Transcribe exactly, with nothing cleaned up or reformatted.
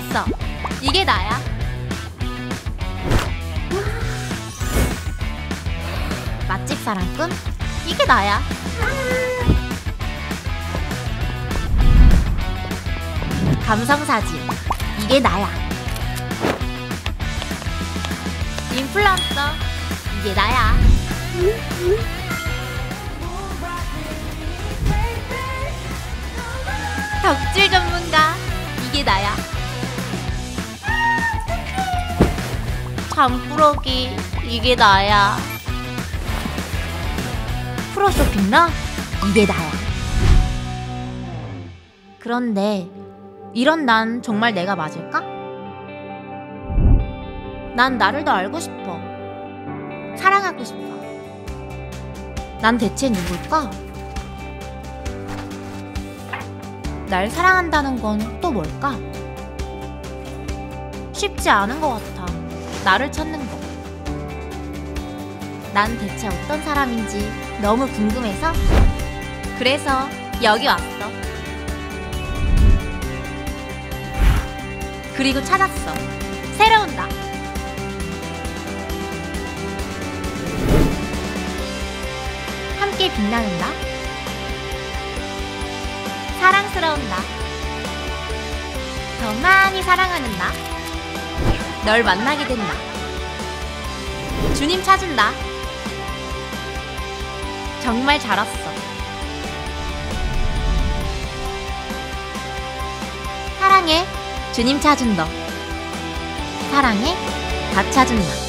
찾았어. 이게 나야. 맛집 사랑꾼? 이게 나야. 감성사진. 이게 나야. 인플루언서. 이게 나야. 덕질 전문가. 이게 나야. 잠꾸러기. 이게 나야. 프로 쇼핑러. 이게 나야. 그런데 이런 난 정말 내가 맞을까? 난 나를 더 알고 싶어. 사랑하고 싶어. 난 대체 누굴까? 날 사랑한다는 건 또 뭘까? 쉽지 않은 것 같아. 나를 찾는 거. 난 대체 어떤 사람인지 너무 궁금해서 그래서 여기 왔어. 그리고 찾았어. 새로운 나. 함께 빛나는 나. 사랑스러운 나. 더 많이 사랑하는 나. 널 만나게 된 나. 주님 찾은 나. 정말 잘 왔어. 사랑해. 주님 찾은 너. 사랑해. 다 찾은 나.